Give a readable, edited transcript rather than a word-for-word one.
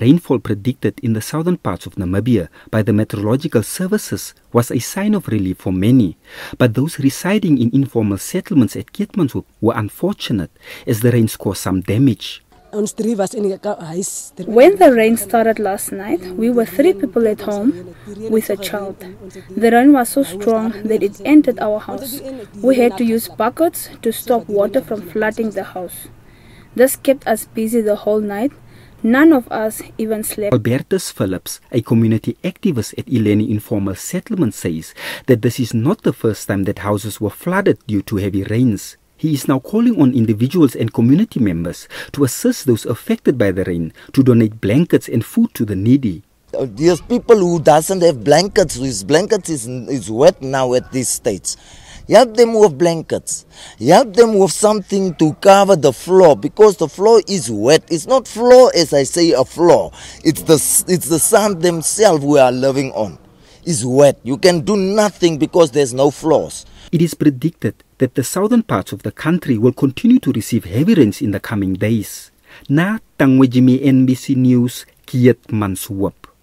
rainfall predicted in the southern parts of Namibia by the meteorological services was a sign of relief for many, but those residing in informal settlements at Keetmanshoop were unfortunate as the rains caused some damage. When the rain started last night, we were 3 people at home with a child. The rain was so strong that it entered our house. We had to use buckets to stop water from flooding the house. This kept us busy the whole night. None of us even slept. Albertus Phillips, a community activist at Ileni Informal Settlement, says that this is not the first time that houses were flooded due to heavy rains. He is now calling on individuals and community members to assist those affected by the rain, to donate blankets and food to the needy. There's people who doesn't have blankets, whose blankets is wet now at this stage. Help them with blankets. Help them with something to cover the floor, because the floor is wet. It's not floor as I say a floor. It's the sand themselves we are living on. It's wet. You can do nothing because there's no floors. It is predicted that the southern parts of the country will continue to receive heavy rains in the coming days. Na Tangwejimi NBC News, Keetmanshoop.